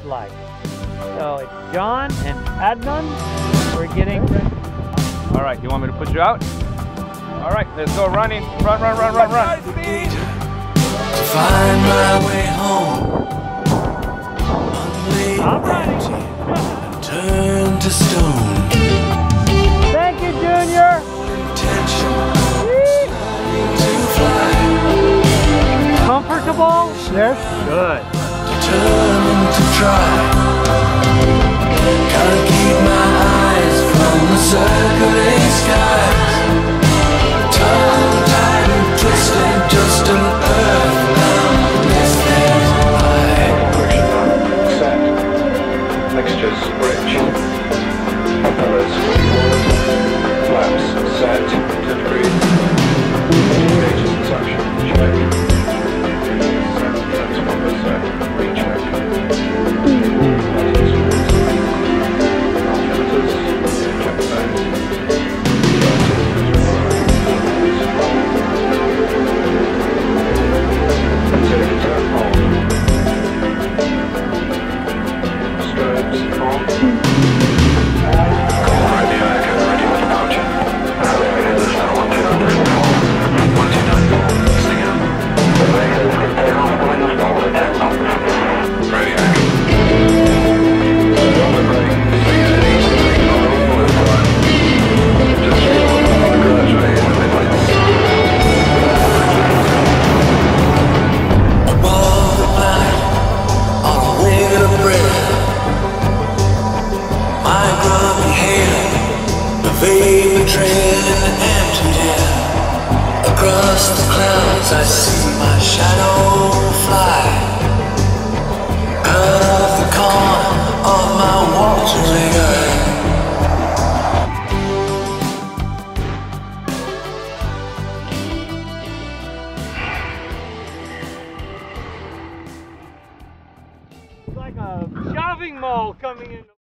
is like. So it's John and Adnan. We're getting... All right, you want me to put you out? All right, let's go running. Run, run, run, run, run. To find my way home. I'm running. Turn to stone. Thank you, Junior. Intention to fly. Comfortable? Yes. Good. Determined to try. Gotta keep my eyes from the circling skies. Tongue-tied and twisted, just an earthbound misfit high. Set. Mixtures rich. Propellers flaps set to degree. Gauges and suction check. Transformer set. Recheck. Filters. Check vapor trail in the empty air. Across the clouds I see my shadow fly. Out of the corner of my watering eye. It's like a shopping mall coming in.